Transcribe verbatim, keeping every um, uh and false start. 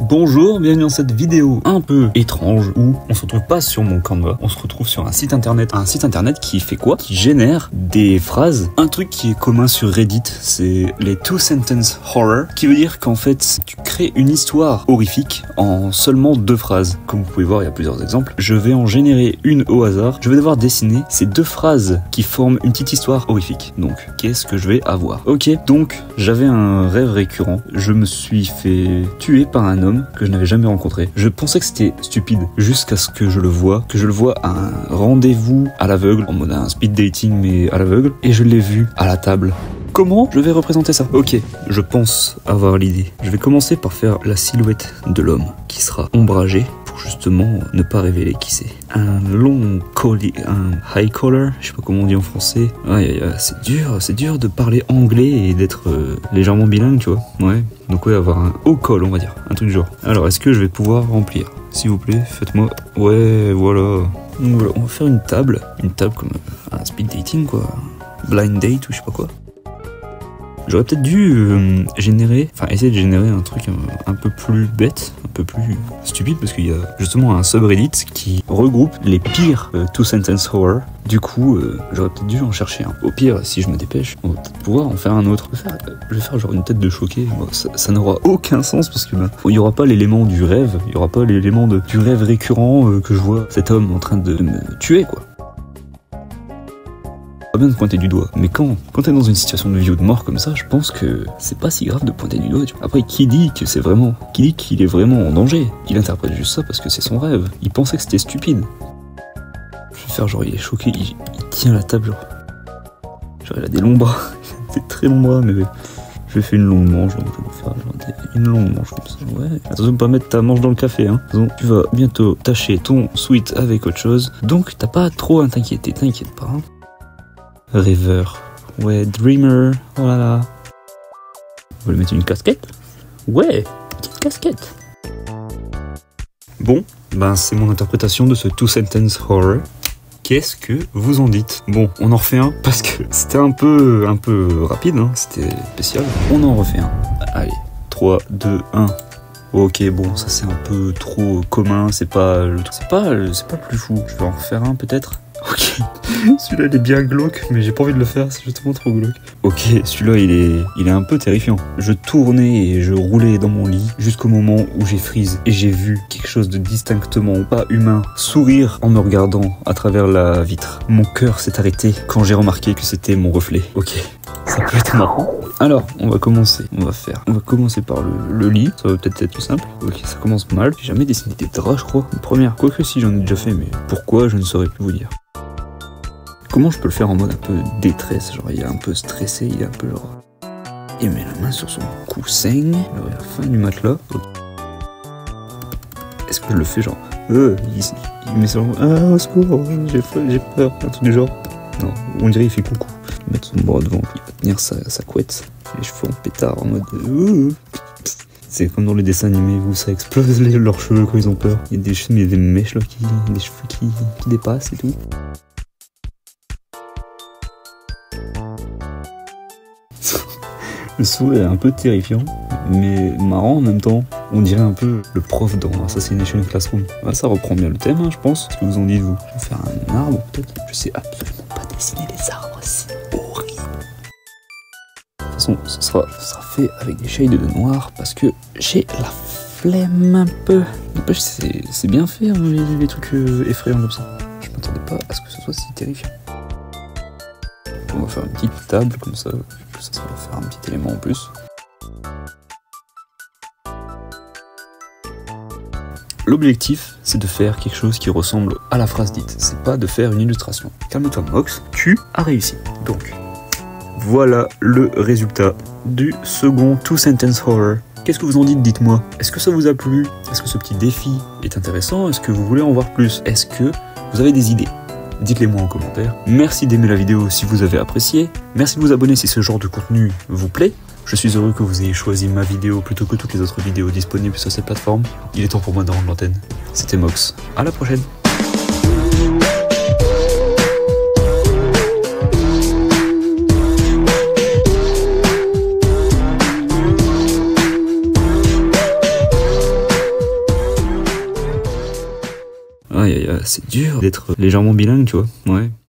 Bonjour, bienvenue dans cette vidéo un peu étrange où on se retrouve pas sur mon Canva, on se retrouve sur un site internet. Un site internet qui fait quoi? Qui génère des phrases. Un truc qui est commun sur Reddit, c'est les two sentence horror, qui veut dire qu'en fait, tu crées une histoire horrifique en seulement deux phrases. Comme vous pouvez voir, il y a plusieurs exemples. Je vais en générer une au hasard. Je vais devoir dessiner ces deux phrases qui forment une petite histoire horrifique. Donc, qu'est-ce que je vais avoir? Ok, donc j'avais un rêve récurrent. Je me suis fait tuer par un homme que je n'avais jamais rencontré. Je pensais que c'était stupide jusqu'à ce que je le vois, que je le vois à un rendez-vous à l'aveugle, en mode un speed dating mais à l'aveugle, et je l'ai vu à la table. Comment je vais représenter ça? Ok, je pense avoir l'idée. Je vais commencer par faire la silhouette de l'homme qui sera ombragé pour justement ne pas révéler qui c'est. Un long collier, un high collar, je sais pas comment on dit en français. Ouais, ouais, ouais, c'est dur, c'est dur de parler anglais et d'être euh, légèrement bilingue, tu vois. Ouais, donc ouais, avoir un haut col, on va dire, un truc du genre. Alors, est-ce que je vais pouvoir remplir? S'il vous plaît, faites-moi... Ouais, voilà. Donc voilà, on va faire une table, une table comme un speed dating, quoi. Blind date ou je sais pas quoi. J'aurais peut-être dû euh, générer, enfin essayer de générer un truc un, un peu plus bête, un peu plus stupide, parce qu'il y a justement un subreddit qui regroupe les pires euh, two sentence horror. Du coup, euh, j'aurais peut-être dû en chercher un. Au pire, si je me dépêche, on va peut-être pouvoir en faire un autre. Je vais faire, euh, je vais faire genre une tête de choqué. Bon, ça, ça n'aura aucun sens parce que ben, il n'y aura pas l'élément du rêve, il n'y aura pas l'élément de, du rêve récurrent euh, que je vois cet homme en train de me tuer, quoi. Bien de pointer du doigt, mais quand, quand t'es dans une situation de vie ou de mort comme ça, je pense que c'est pas si grave de pointer du doigt. Tu vois. Après, qui dit que c'est vraiment, qui dit qu'il est vraiment en danger? Il interprète juste ça parce que c'est son rêve. Il pensait que c'était stupide. Je vais faire genre, il est choqué, il, il tient la table genre. Genre, il a des longs bras, des très longs bras, mais je vais faire une longue manche, donc je vais faire genre une longue manche comme ça. Ouais. Attention de pas mettre ta manche dans le café, hein. Donc, tu vas bientôt tâcher ton sweat avec autre chose, donc t'as pas trop à t'inquiéter, t'inquiète pas. Hein. Rêveur, ouais, dreamer, oh là là. On va lui mettre une casquette? Ouais, petite casquette. Bon, ben c'est mon interprétation de ce two sentence horror. Qu'est-ce que vous en dites? Bon, on en refait un parce que c'était un peu, un peu rapide, hein, c'était spécial. On en refait un. Allez, trois, deux, un. Ok, bon, ça c'est un peu trop commun, c'est pas, c'est pas, c'est pas le plus fou. Je vais en refaire un peut-être. Ok, celui-là il est bien glauque, mais j'ai pas envie de le faire, c'est justement trop glauque. Ok, celui-là il est, il est un peu terrifiant. Je tournais et je roulais dans mon lit jusqu'au moment où j'ai freeze et j'ai vu quelque chose de distinctement pas humain sourire en me regardant à travers la vitre. Mon cœur s'est arrêté quand j'ai remarqué que c'était mon reflet. Ok, ça peut être marrant. Alors, on va commencer, on va faire, on va commencer par le, le lit, ça va peut-être être plus simple. Ok, ça commence mal. J'ai jamais dessiné des draps, je crois. Une première, quoique si j'en ai déjà fait, mais pourquoi je ne saurais plus vous dire. Comment je peux le faire en mode un peu détresse, genre il est un peu stressé, il est un peu genre... Il met la main sur son coussin, à la fin du matelas. Est-ce que je le fais genre... Euh, il, il met ça genre... Ah, au secours, j'ai j'ai peur, un truc du genre. Non, on dirait il fait coucou. Il va mettre son bras devant, il va tenir sa, sa couette, les cheveux en pétard, en mode... Euh, c'est comme dans les dessins animés où ça explose les, leurs cheveux quand ils ont peur. Il y a des, il y a des mèches là, qui, des cheveux qui, qui dépassent et tout. Le sourire est un peu terrifiant, mais marrant en même temps. On dirait un peu le prof dans Assassination Classroom. Ah, ça reprend bien le thème, hein, je pense. Qu'est-ce que vous en dites, vous? Je vais faire un arbre, peut-être. Je sais absolument pas dessiner les arbres, c'est horrible. De toute façon, ce sera, ce sera fait avec des shades de noir, parce que j'ai la flemme un peu. N'empêche, c'est bien fait, hein, les, les trucs euh, effrayants comme ça. Je m'attendais pas à ce que ce soit si terrifiant. On va faire une petite table comme ça, ça, ça va faire un petit élément en plus. L'objectif, c'est de faire quelque chose qui ressemble à la phrase dite, c'est pas de faire une illustration. Calme-toi Mox, tu as réussi. Donc, voilà le résultat du second two sentence horror. Qu'est-ce que vous en dites, dites-moi? Est-ce que ça vous a plu? Est-ce que ce petit défi est intéressant? Est-ce que vous voulez en voir plus? Est-ce que vous avez des idées? Dites-les moi en commentaire. Merci d'aimer la vidéo si vous avez apprécié. Merci de vous abonner si ce genre de contenu vous plaît. Je suis heureux que vous ayez choisi ma vidéo plutôt que toutes les autres vidéos disponibles sur cette plateforme. Il est temps pour moi de rendre l'antenne. C'était Mox. À la prochaine. Aïe aïe aïe, c'est dur d'être légèrement bilingue, tu vois. Ouais.